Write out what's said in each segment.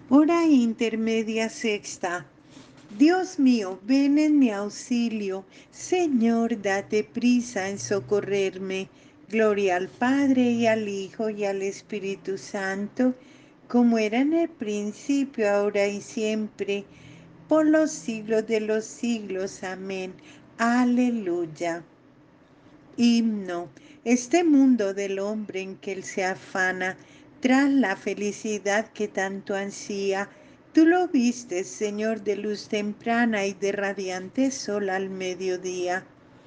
Hora intermedia sexta. Dios mío, ven en mi auxilio. Señor, date prisa en socorrerme. Gloria al Padre y al Hijo y al Espíritu Santo, como era en el principio, ahora y siempre, por los siglos de los siglos. Amén. Aleluya. Himno. Este mundo del hombre en que él se afana, tras la felicidad que tanto ansía, tú lo vistes, Señor, de luz temprana y de radiante sol al mediodía.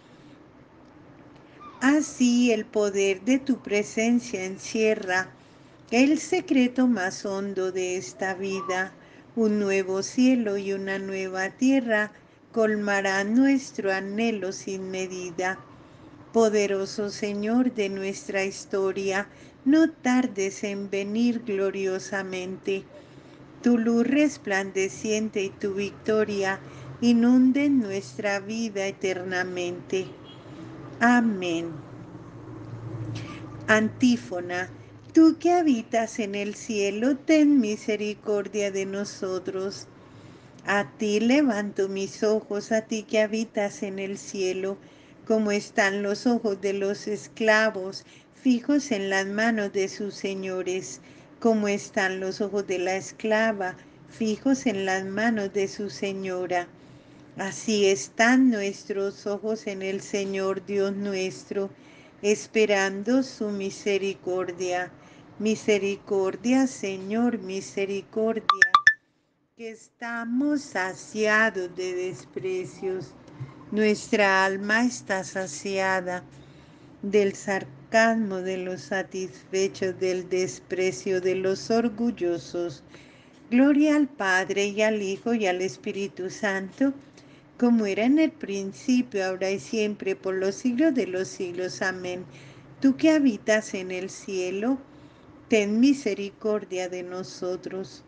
Así el poder de tu presencia encierra el secreto más hondo de esta vida. Un nuevo cielo y una nueva tierra colmarán nuestro anhelo sin medida. Poderoso Señor de nuestra historia, no tardes en venir gloriosamente. Tu luz resplandeciente y tu victoria inunden nuestra vida eternamente. Amén. Antífona. Tú que habitas en el cielo, ten misericordia de nosotros. A ti levanto mis ojos, a ti que habitas en el cielo, como están los ojos de los esclavos fijos en las manos de sus señores, como están los ojos de la esclava fijos en las manos de su señora. Así están nuestros ojos en el Señor Dios nuestro, esperando su misericordia. Misericordia, Señor, misericordia, que estamos saciados de desprecios. Nuestra alma está saciada del sarcasmo de los satisfechos, del desprecio de los orgullosos. Gloria al Padre y al Hijo y al Espíritu Santo, como era en el principio, ahora y siempre, por los siglos de los siglos. Amén. Tú que habitas en el cielo, ten misericordia de nosotros.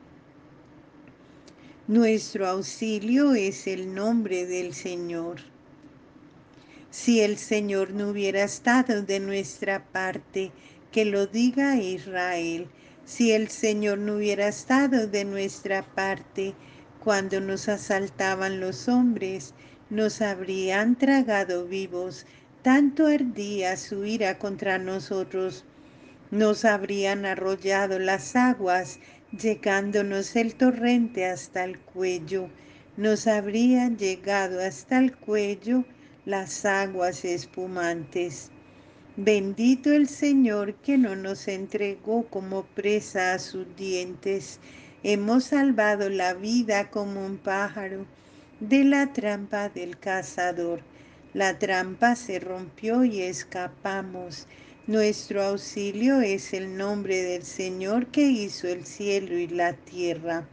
Nuestro auxilio es el nombre del Señor. Si el Señor no hubiera estado de nuestra parte, que lo diga Israel. Si el Señor no hubiera estado de nuestra parte, cuando nos asaltaban los hombres, nos habrían tragado vivos. Tanto ardía su ira contra nosotros. Nos habrían arrollado las aguas, llegándonos el torrente hasta el cuello. Nos habrían llegado hasta el cuello las aguas espumantes. Bendito el Señor que no nos entregó como presa a sus dientes. Hemos salvado la vida como un pájaro de la trampa del cazador. La trampa se rompió y escapamos. Nuestro auxilio es el nombre del Señor que hizo el cielo y la tierra.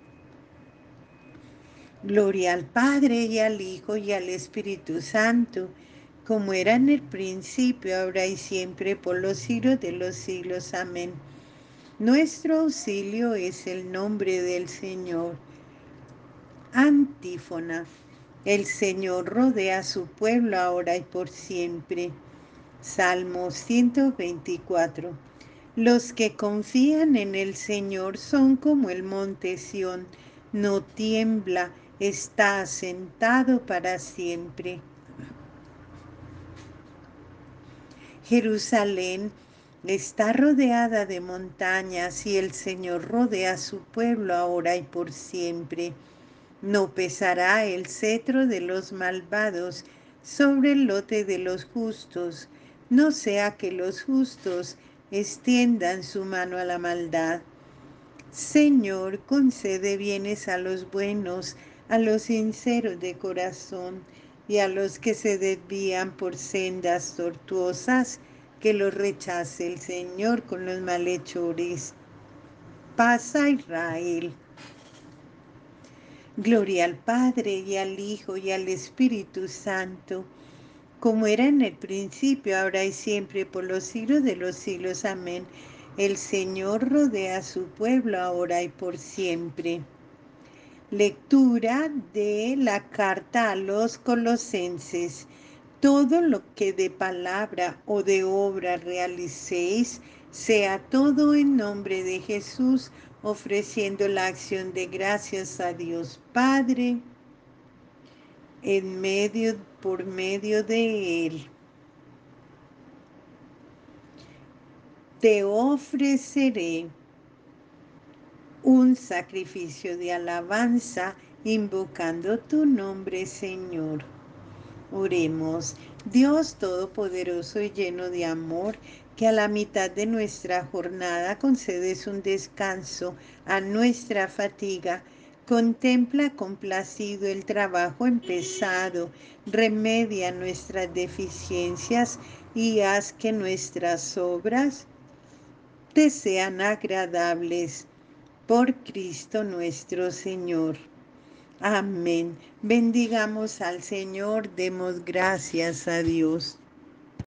Gloria al Padre y al Hijo y al Espíritu Santo, como era en el principio, ahora y siempre, por los siglos de los siglos. Amén. Nuestro auxilio es el nombre del Señor. Antífona. El Señor rodea a su pueblo ahora y por siempre. Salmo 124. Los que confían en el Señor son como el monte Sión, no tiembla, está asentado para siempre. Jerusalén está rodeada de montañas y el Señor rodea a su pueblo ahora y por siempre. No pesará el cetro de los malvados sobre el lote de los justos, no sea que los justos extiendan su mano a la maldad. Señor, concede bienes a los buenos, a los sinceros de corazón, y a los que se desvían por sendas tortuosas, que los rechace el Señor con los malhechores. Paz a Israel. Gloria al Padre y al Hijo y al Espíritu Santo, como era en el principio, ahora y siempre, por los siglos de los siglos. Amén. El Señor rodea a su pueblo ahora y por siempre. Lectura de la carta a los Colosenses. Todo lo que de palabra o de obra realicéis, sea todo en nombre de Jesús, ofreciendo la acción de gracias a Dios Padre por medio de Él. Te ofreceré un sacrificio de alabanza invocando tu nombre, Señor. Oremos. Dios Todopoderoso y lleno de amor, que a la mitad de nuestra jornada concedes un descanso a nuestra fatiga. Contempla complacido el trabajo empezado, remedia nuestras deficiencias y haz que nuestras obras te sean agradables. Por Cristo nuestro Señor. Amén. Bendigamos al Señor, demos gracias a Dios.